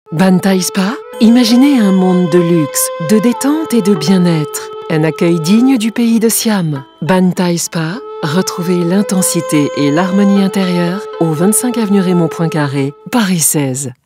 Bantai Spa, imaginez un monde de luxe, de détente et de bien-être. Un accueil digne du pays de Siam. Bantai Spa, retrouvez l'intensité et l'harmonie intérieure au 25 avenue Raymond Poincaré, Paris 16.